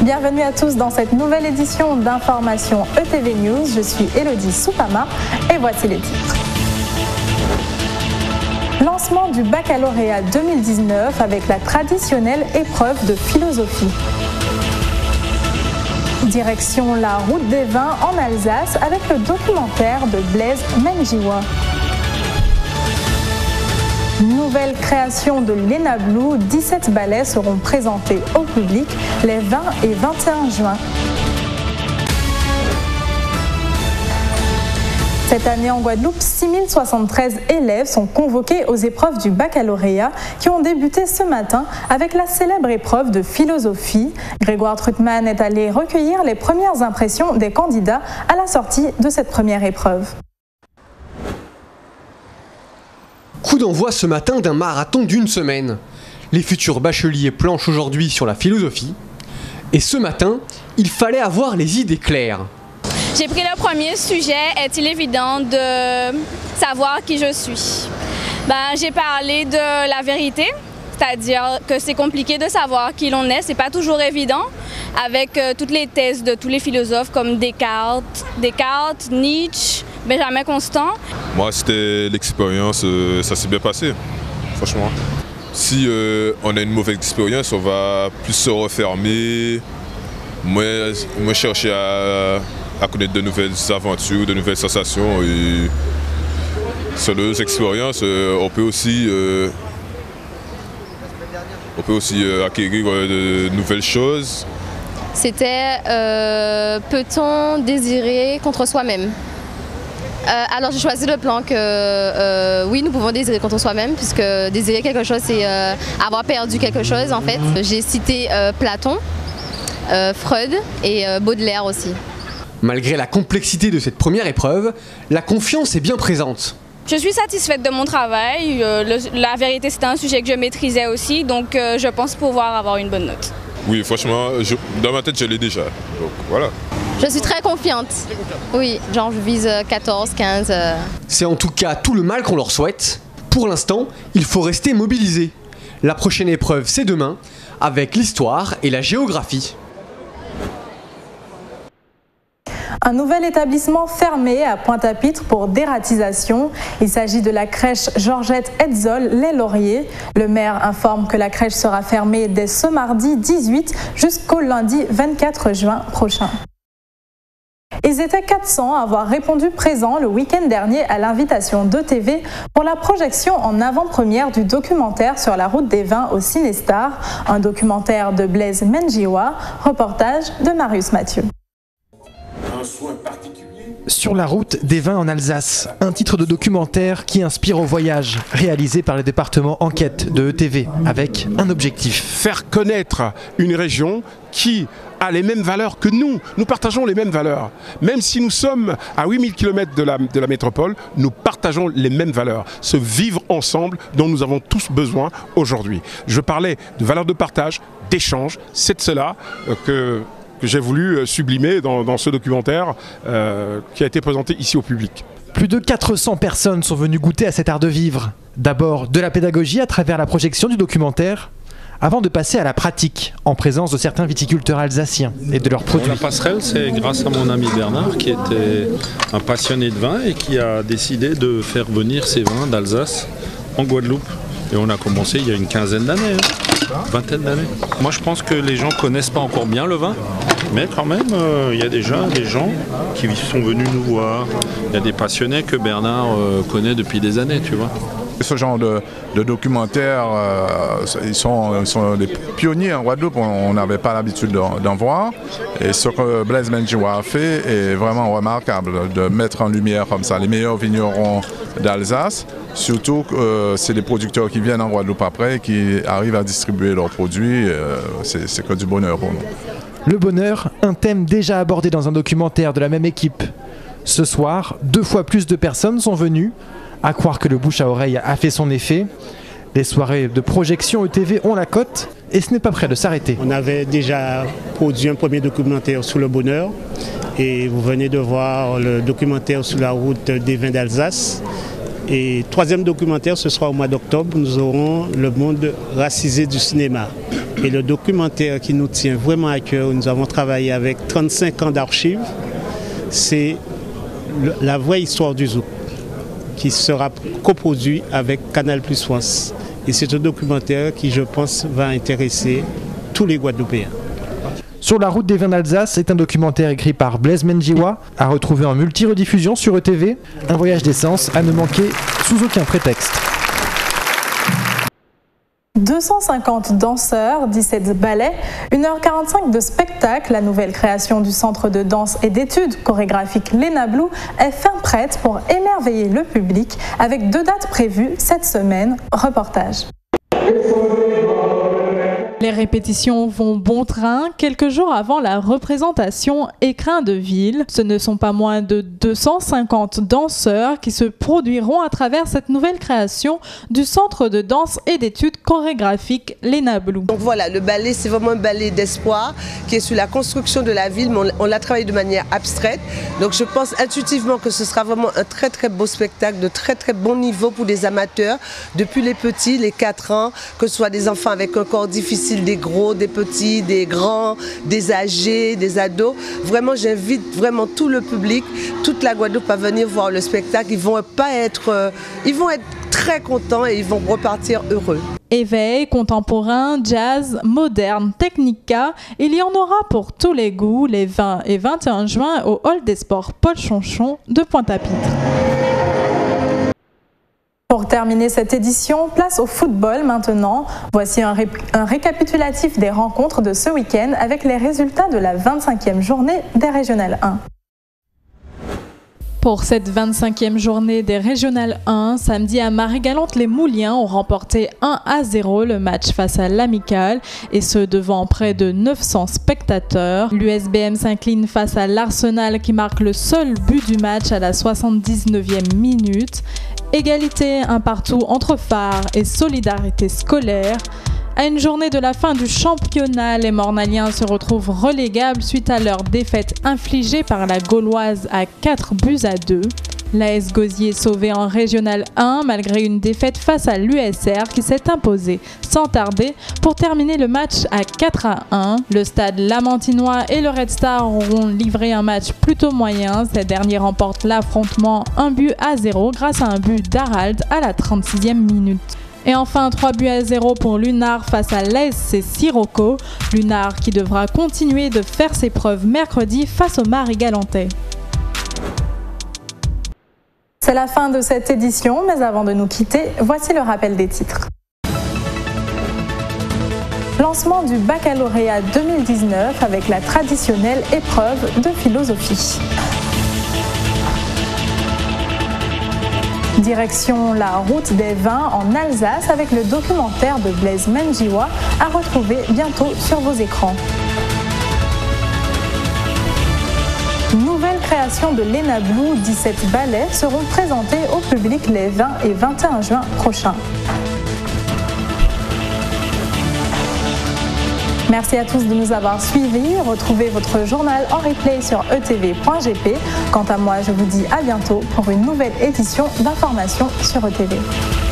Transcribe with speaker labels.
Speaker 1: Bienvenue à tous dans cette nouvelle édition d'Information ETV News. Je suis Elodie Soupama et voici les titres. Lancement du baccalauréat 2019 avec la traditionnelle épreuve de philosophie. Direction la route des vins en Alsace avec le documentaire de Blaise Menjiwa. Nouvelle création de Lena Blue, 17 ballets seront présentés au public les 20 et 21 juin. Cette année en Guadeloupe, 6073 élèves sont convoqués aux épreuves du baccalauréat qui ont débuté ce matin avec la célèbre épreuve de philosophie. Grégoire Trutman est allé recueillir les premières impressions des candidats à la sortie de cette première épreuve.
Speaker 2: Coup d'envoi ce matin d'un marathon d'une semaine. Les futurs bacheliers planchent aujourd'hui sur la philosophie. Et ce matin, il fallait avoir les idées claires.
Speaker 3: J'ai pris le premier sujet, est-il évident de savoir qui je suis? J'ai parlé de la vérité, c'est-à-dire que c'est compliqué de savoir qui l'on est, c'est pas toujours évident, avec toutes les thèses de tous les philosophes comme Descartes, Nietzsche, Benjamin Constant.
Speaker 4: Moi, c'était l'expérience, ça s'est bien passé, franchement. Si on a une mauvaise expérience, on va plus se refermer, moi chercher à connaître de nouvelles aventures, de nouvelles sensations. Et sur nos expériences, on peut aussi acquérir de nouvelles choses.
Speaker 5: C'était peut-on désirer contre soi-même? Alors j'ai choisi le plan que oui, nous pouvons désirer contre soi-même, puisque désirer quelque chose, c'est avoir perdu quelque chose en fait. J'ai cité Platon, Freud et Baudelaire aussi.
Speaker 2: Malgré la complexité de cette première épreuve, la confiance est bien présente.
Speaker 3: Je suis satisfaite de mon travail, la vérité c'était un sujet que je maîtrisais aussi, donc je pense pouvoir avoir une bonne note.
Speaker 4: Oui, franchement, dans ma tête je l'ai déjà, donc voilà.
Speaker 5: Je suis très confiante. Oui, genre je vise 14, 15.
Speaker 2: C'est en tout cas tout le mal qu'on leur souhaite. Pour l'instant, il faut rester mobilisé. La prochaine épreuve, c'est demain, avec l'histoire et la géographie.
Speaker 1: Un nouvel établissement fermé à Pointe-à-Pitre pour dératisation. Il s'agit de la crèche Georgette Hetzel Les Lauriers. Le maire informe que la crèche sera fermée dès ce mardi 18 jusqu'au lundi 24 juin prochain. Ils étaient 400 à avoir répondu présent le week-end dernier à l'invitation d'ETV pour la projection en avant-première du documentaire sur la route des vins au Cinestar, un documentaire de Blaise Menjiwa, reportage de Marius Mathieu.
Speaker 6: Sur la route des vins en Alsace, un titre de documentaire qui inspire au voyage, réalisé par le département Enquête de ETV, avec un objectif.
Speaker 7: Faire connaître une région qui a les mêmes valeurs que nous. Nous partageons les mêmes valeurs. Même si nous sommes à 8000 km de la métropole, nous partageons les mêmes valeurs. Ce vivre ensemble dont nous avons tous besoin aujourd'hui. Je parlais de valeurs de partage, d'échange. C'est de cela que j'ai voulu sublimer dans ce documentaire qui a été présenté ici au public.
Speaker 6: Plus de 400 personnes sont venues goûter à cet art de vivre. D'abord de la pédagogie à travers la projection du documentaire, avant de passer à la pratique, en présence de certains viticulteurs alsaciens et de leurs produits.
Speaker 8: La passerelle, c'est grâce à mon ami Bernard, qui était un passionné de vin et qui a décidé de faire venir ses vins d'Alsace en Guadeloupe. Et on a commencé il y a une quinzaine d'années, vingtaine d'années. Moi je pense que les gens ne connaissent pas encore bien le vin, mais quand même il y a déjà des gens qui sont venus nous voir. Il y a des passionnés que Bernard connaît depuis des années, tu vois.
Speaker 9: Ce genre de documentaires, ils sont des pionniers en Guadeloupe, on n'avait pas l'habitude d'en voir. Et ce que Blaise Menjiwa a fait est vraiment remarquable, de mettre en lumière comme ça les meilleurs vignerons d'Alsace. Surtout que c'est des producteurs qui viennent en Guadeloupe après et qui arrivent à distribuer leurs produits. C'est que du bonheur pour nous.
Speaker 6: Le bonheur, un thème déjà abordé dans un documentaire de la même équipe. Ce soir, 2 fois plus de personnes sont venues. À croire que le bouche à oreille a fait son effet. Les soirées de projection ETV ont la cote et ce n'est pas près de s'arrêter.
Speaker 10: On avait déjà produit un premier documentaire sur le bonheur et vous venez de voir le documentaire sur la route des vins d'Alsace. Et 3e documentaire, ce sera au mois d'octobre, nous aurons le monde racisé du cinéma. Et le documentaire qui nous tient vraiment à cœur, où nous avons travaillé avec 35 ans d'archives, c'est la vraie histoire du zouk, qui sera coproduit avec Canal+ France. Et c'est un documentaire qui, je pense, va intéresser tous les Guadeloupéens.
Speaker 6: Sur la route des vins d'Alsace est un documentaire écrit par Blaise Menjiwa, à retrouver en multi-rediffusion sur ETV. Un voyage d'essence à ne manquer sous aucun prétexte.
Speaker 1: 250 danseurs, 17 ballets, 1h45 de spectacle, la nouvelle création du Centre de danse et d'études chorégraphiques Lena Blue est fin prête pour émerveiller le public avec 2 dates prévues cette semaine. Reportage. Les répétitions vont bon train. Quelques jours avant la représentation Écrin de ville, ce ne sont pas moins de 250 danseurs qui se produiront à travers cette nouvelle création du Centre de danse et d'études chorégraphiques Lena Blue.
Speaker 11: Donc voilà, le ballet, c'est vraiment un ballet d'espoir qui est sur la construction de la ville, mais on l'a travaillé de manière abstraite. Donc je pense intuitivement que ce sera vraiment un très très beau spectacle, de très très bon niveau pour des amateurs, depuis les petits, les 4 ans, que ce soit des enfants avec un corps difficile, des gros, des petits, des grands, des âgés, des ados. Vraiment, j'invite vraiment tout le public, toute la Guadeloupe à venir voir le spectacle. Ils vont être très contents et ils vont repartir heureux.
Speaker 1: Éveil, contemporain, jazz, moderne, technica, il y en aura pour tous les goûts les 20 et 21 juin au Hall des Sports Paul Chonchon de Pointe-à-Pitre. Pour terminer cette édition, place au football maintenant. Voici un récapitulatif des rencontres de ce week-end avec les résultats de la 25e journée des Régionales 1. Pour cette 25e journée des Régionales 1, samedi à Marie-Galante, les Mouliens ont remporté 1-0 le match face à l'Amicale, et ce devant près de 900 spectateurs. L'USBM s'incline face à l'Arsenal qui marque le seul but du match à la 79e minute. Égalité, un partout entre Phare et Solidarité scolaire. À une journée de la fin du championnat, les Mornaliens se retrouvent relégables suite à leur défaite infligée par la Gauloise à 4-2. L'AS Gosier sauvé en Régional 1 malgré une défaite face à l'USR qui s'est imposée sans tarder pour terminer le match à 4-1. Le Stade Lamantinois et le Red Star auront livré un match plutôt moyen. Ces derniers remportent l'affrontement 1-0 grâce à un but d'Harald à la 36e minute. Et enfin 3-0 pour Lunar face à l'ASC Sirocco. Lunar qui devra continuer de faire ses preuves mercredi face au Marie-Galantais. C'est la fin de cette édition, mais avant de nous quitter, voici le rappel des titres. Lancement du baccalauréat 2019 avec la traditionnelle épreuve de philosophie. Direction la route des vins en Alsace avec le documentaire de Blaise Menjiwa à retrouver bientôt sur vos écrans. Nouvelle création de Lena Blue, 17 ballets seront présentés au public les 20 et 21 juin prochains. Merci à tous de nous avoir suivis. Retrouvez votre journal en replay sur etv.gp. Quant à moi, je vous dis à bientôt pour une nouvelle édition d'information sur ETV.